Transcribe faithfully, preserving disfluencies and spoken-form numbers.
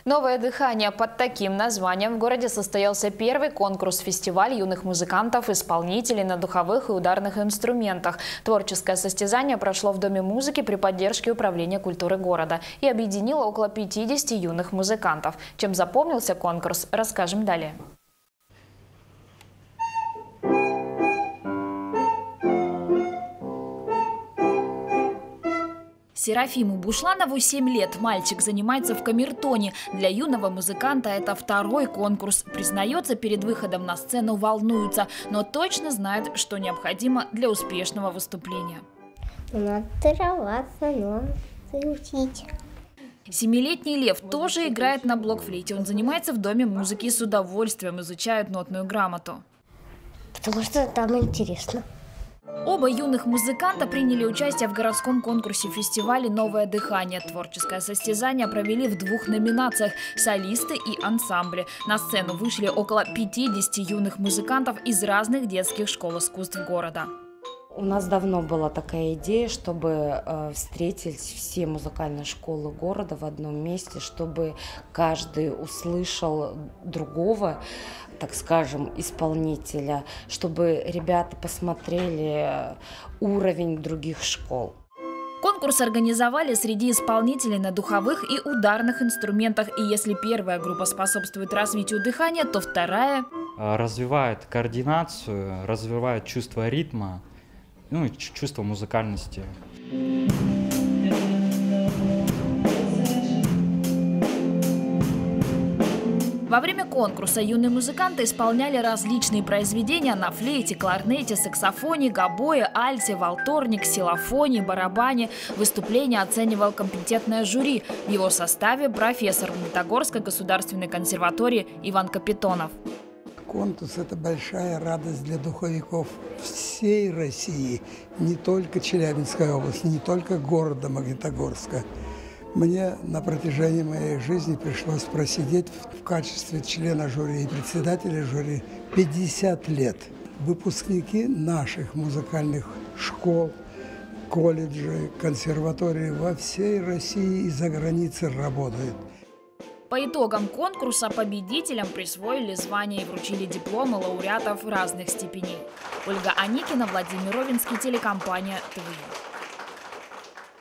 Новое дыхание. Под таким названием в городе состоялся первый конкурс-фестиваль юных музыкантов-исполнителей на духовых и ударных инструментах. Творческое состязание прошло в Доме музыки при поддержке Управления культуры города и объединило около пятидесяти юных музыкантов. Чем запомнился конкурс, расскажем далее. Серафиму Бушланову семь лет. Мальчик занимается в камертоне. Для юного музыканта это второй конкурс. Признается, перед выходом на сцену волнуется, но точно знает, что необходимо для успешного выступления. Надо тренироваться, надо учить. Семилетний Лев тоже играет на блокфлейте. Он занимается в Доме музыки и с удовольствием изучает нотную грамоту. Потому что там интересно. Оба юных музыканта приняли участие в городском конкурсе фестиваля «Новое дыхание». Творческое состязание провели в двух номинациях – солисты и ансамбли. На сцену вышли около пятидесяти юных музыкантов из разных детских школ искусств города. У нас давно была такая идея, чтобы э, встретить все музыкальные школы города в одном месте, чтобы каждый услышал другого, так скажем, исполнителя, чтобы ребята посмотрели уровень других школ. Конкурс организовали среди исполнителей на духовых и ударных инструментах. И если первая группа способствует развитию дыхания, то вторая развивает координацию, развивает чувство ритма, ну и чувство музыкальности. Во время конкурса юные музыканты исполняли различные произведения на флейте, кларнете, саксофоне, гобое, альте, валторне, ксилофоне, барабане. Выступление оценивал компетентное жюри. В его составе профессор Магнитогорской государственной консерватории Иван Капитонов. Конкурс – это большая радость для духовиков всей России, не только Челябинской области, не только города Магнитогорска. Мне на протяжении моей жизни пришлось просидеть в качестве члена жюри и председателя жюри пятьдесят лет. Выпускники наших музыкальных школ, колледжей, консерваторий во всей России и за границей работают. По итогам конкурса победителям присвоили звания и вручили дипломы лауреатов разных степеней. Ольга Аникина, Владимир Ровинский, телекомпания ТВ.